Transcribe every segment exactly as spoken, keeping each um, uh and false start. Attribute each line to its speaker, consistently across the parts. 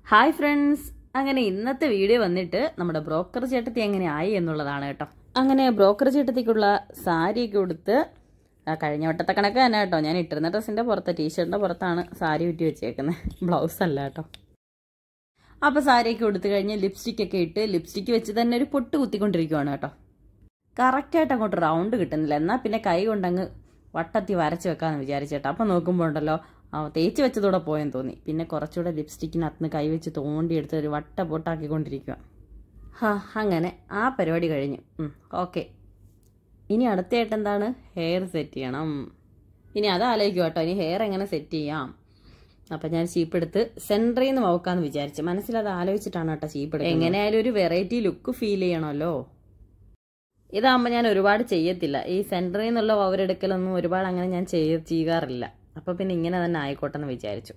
Speaker 1: Hi friends, അങ്ങനെ ഇന്നത്തെ video വന്നിട്ട് നമ്മുടെ ബ്രോക്കർ ചേട്ടത്തി എങ്ങനെ ആയി എന്നുള്ളതാണ് കേട്ടോ. അങ്ങനെ ബ്രോക്കർ ചേട്ടത്തിക്കുള്ള സാരിയൊക്കെ കൊടുത്ത് കഴിഞ്ഞ വട്ടത്തെ കണക്ക് തന്നെ കേട്ടോ. ഞാൻ ഇട്ടിരുന്ന ഡ്രസ്സിൻ്റെ പുറത്ത്, ടീഷർട്ടിൻ്റെ പുറത്താണ് സാരി കുറ്റി വെച്ചേക്കുന്നത്, ബ്ലൗസ് അല്ല കേട്ടോ. അപ്പോൾ സാരിയൊക്കെ കൊടുത്തു കഴിഞ്ഞ് ലിപ്സ്റ്റിക്കൊക്കെ ഇട്ട് ലിപ്സ്റ്റിക്ക് വെച്ച് തന്നെ ഒരു പൊട്ട് കുത്തിക്കൊണ്ടിരിക്കുവാണ് കേട്ടോ. കറക്റ്റായിട്ട് അങ്ങോട്ട് റൗണ്ട് കിട്ടുന്നില്ല. എന്നാൽ പിന്നെ കൈ കൊണ്ടങ്ങ് വട്ടത്തി വരച്ച് വെക്കാമെന്ന് വിചാരിച്ചേട്ടോ. അപ്പോൾ നോക്കുമ്പോൾ ഉണ്ടല്ലോ തേച്ച് വെച്ചതോടെ പോയെന്ന് തോന്നി. പിന്നെ കുറച്ചുകൂടെ ലിപ്സ്റ്റിക്കിനകത്ത് കൈ വെച്ച് തോണ്ടിയെടുത്ത് ഒരു വട്ട പൊട്ടാക്കിക്കൊണ്ടിരിക്കുക. ഹാ, അങ്ങനെ ആ പരിപാടി കഴിഞ്ഞു. ഓക്കെ, ഇനി അടുത്തായിട്ട് എന്താണ്? ഹെയർ സെറ്റ് ചെയ്യണം. ഇനി അത് ആലോചിക്കുക കേട്ടോ, ഇനി ഹെയർ എങ്ങനെ സെറ്റ് ചെയ്യാം. അപ്പം ഞാൻ ചീപ്പ് എടുത്ത് സെൻറ്ററിൽ നിന്ന് നോക്കാമെന്ന് വിചാരിച്ചു. മനസ്സിലത് ആലോചിച്ചിട്ടാണ് കേട്ടോ ചീപ്പ് എടുത്ത്. എങ്ങനെയായാലും ഒരു വെറൈറ്റി ലുക്ക് ഫീൽ ചെയ്യണമല്ലോ. ഇതാകുമ്പോൾ ഞാൻ ഒരുപാട് ചെയ്യത്തില്ല. ഈ സെൻറ്ററിൽ നിന്നുള്ള വവരെടുക്കലൊന്നും ഒരുപാട് അങ്ങനെ ഞാൻ ചെയ്യ ചെയ്യാറില്ല അപ്പോൾ പിന്നെ ഇങ്ങനെ തന്നെ ആയിക്കോട്ടെ എന്ന് വിചാരിച്ചു.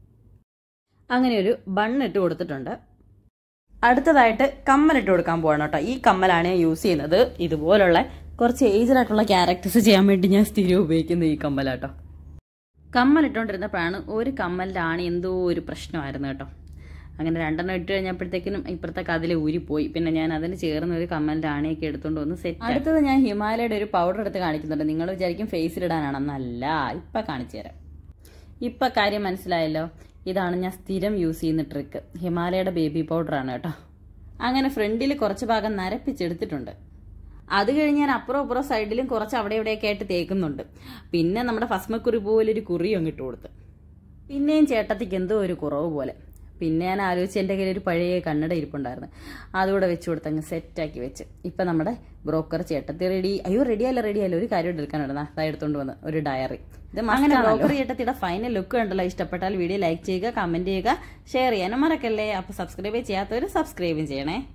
Speaker 1: അങ്ങനെ ഒരു ബണ്ണിട്ട് കൊടുത്തിട്ടുണ്ട്. അടുത്തതായിട്ട് കമ്മലിട്ട് കൊടുക്കാൻ പോകണം കേട്ടോ. ഈ കമ്മലാണ് ഞാൻ യൂസ് ചെയ്യുന്നത്. ഇതുപോലുള്ള കുറച്ച് ഏജ്ഡായിട്ടുള്ള ക്യാരക്ടേഴ്സ് ചെയ്യാൻ വേണ്ടി ഞാൻ സ്ഥിരം ഉപയോഗിക്കുന്നത് ഈ കമ്മലാട്ടോ. കമ്മലിട്ടുകൊണ്ടിരുന്നപ്പോഴാണ് ഒരു കമ്മലിൻ്റെ ആണ് എന്തോ ഒരു പ്രശ്നമായിരുന്നു കേട്ടോ. അങ്ങനെ രണ്ടെണ്ണം ഇട്ട് കഴിഞ്ഞപ്പോഴത്തേക്കിനും ഇപ്പുറത്തെ കതിൽ ഊരിപ്പോയി. പിന്നെ ഞാൻ അതിന് ചേർന്ന ഒരു കമ്മലിൻ്റെ ആണിയൊക്കെ എടുത്തുകൊണ്ട് വന്ന് സെറ്റ്. അടുത്തത് ഞാൻ ഹിമാലയയുടെ ഒരു പൗഡർ എടുത്ത് കാണിക്കുന്നുണ്ട്. നിങ്ങൾ വിചാരിക്കും ഫേസിലിടാനാണെന്നല്ല, ഇപ്പം കാണിച്ചു തരാം. ഇപ്പം കാര്യം മനസ്സിലായല്ലോ. ഇതാണ് ഞാൻ സ്ഥിരം യൂസ് ചെയ്യുന്ന ട്രിക്ക്. ഹിമാലയയുടെ ബേബി പൗഡറാണ് കേട്ടോ. അങ്ങനെ ഫ്രണ്ടിൽ കുറച്ച് ഭാഗം നരപ്പിച്ചെടുത്തിട്ടുണ്ട്. അത് കഴിഞ്ഞ് ഞാൻ അപ്പുറം അപ്പുറം സൈഡിലും കുറച്ച് അവിടെ ഇവിടെയൊക്കെ ആയിട്ട് തേക്കുന്നുണ്ട്. പിന്നെ നമ്മുടെ ഭസ്മക്കുറി പോലൊരു കുറി അങ്ങിട്ട് കൊടുത്ത്. പിന്നെയും ചേട്ടത്തിക്ക് എന്തോ ഒരു കുറവ് പോലെ. പിന്നെ ഞാൻ ആലോചിച്ച് എൻ്റെ കയ്യിൽ ഒരു പഴയ കണ്ണട ഇരിപ്പുണ്ടായിരുന്നു, അതുകൂടെ വെച്ച് കൊടുത്ത് അങ്ങ് സെറ്റാക്കി വെച്ച്. ഇപ്പം നമ്മുടെ ബ്രോക്കർ ചേട്ടത്തി റെഡി. അയ്യോ റെഡിയല്ല റെഡിയല്ല ഒരു കാര്യം എടുക്കാനുണ്ട്. അതായത് എടുത്തുകൊണ്ട് വന്ന് ഒരു ഡയറി. ഇത് അങ്ങനെ ബ്രോക്കർ ചേട്ടത്തിയുടെ ഫൈനൽ ലുക്ക് കണ്ടല്ലോ. ഇഷ്ടപ്പെട്ടാൽ വീഡിയോ ലൈക്ക് ചെയ്യുക, കമൻറ്റ് ചെയ്യുക, ഷെയർ ചെയ്യാനും മറക്കല്ലേ. അപ്പോൾ സബ്സ്ക്രൈബ് ചെയ്യാത്തവർ സബ്സ്ക്രൈബും ചെയ്യണേ.